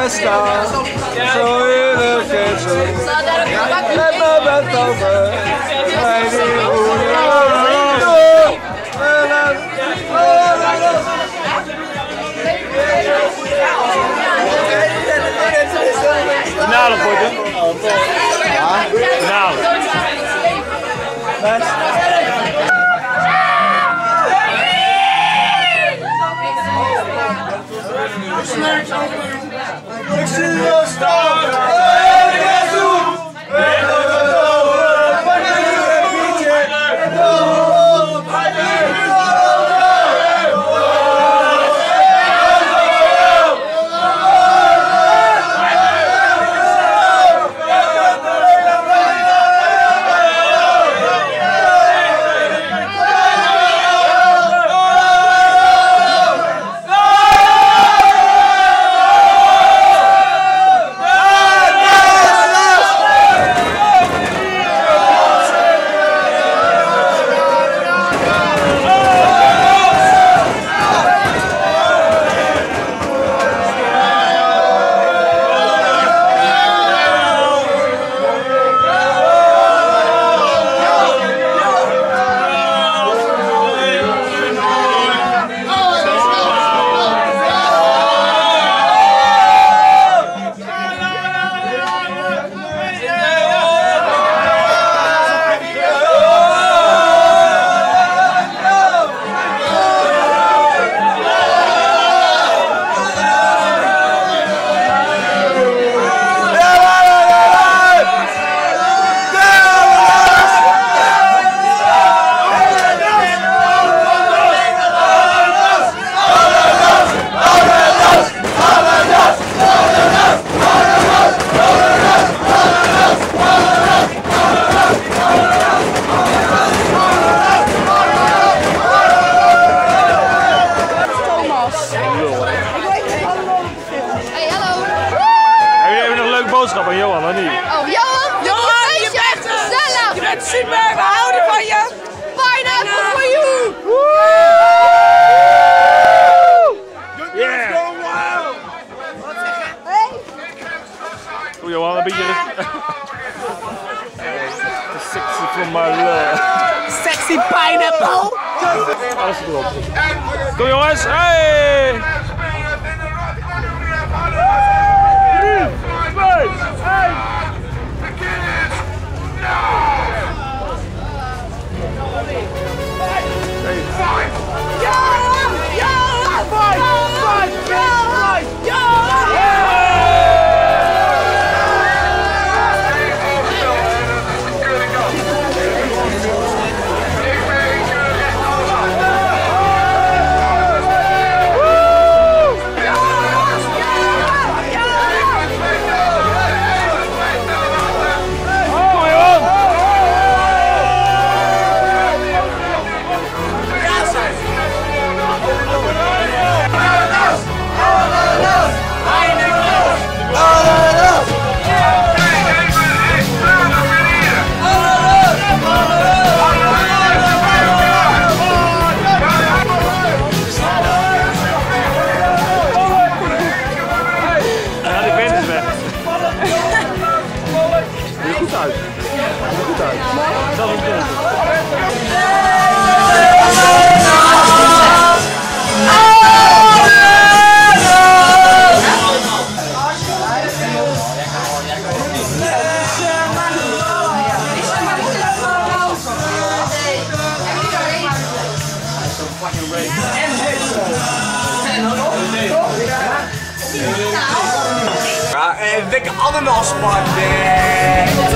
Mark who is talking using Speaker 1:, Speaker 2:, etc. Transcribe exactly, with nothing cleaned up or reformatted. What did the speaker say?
Speaker 1: staan, zo in het kitchen. Met mijn bed over, mij die hoeden door.
Speaker 2: Finale worden. Finale.
Speaker 1: Ik zie je staan.
Speaker 2: Boodschap aan Johan, of niet?
Speaker 3: Oh, Johan, Johan, je bent gezellig!
Speaker 4: Je bent super, we houden van je!
Speaker 3: Pineapple for you!
Speaker 2: Yeah!
Speaker 4: Wat zeg je? Hey!
Speaker 2: Oeh, Johan, een beetje... Sexy from my love.
Speaker 4: Sexy pineapple!
Speaker 2: Alles erop. Kom jongens, hey!
Speaker 1: Ja, en dikke ananas, man.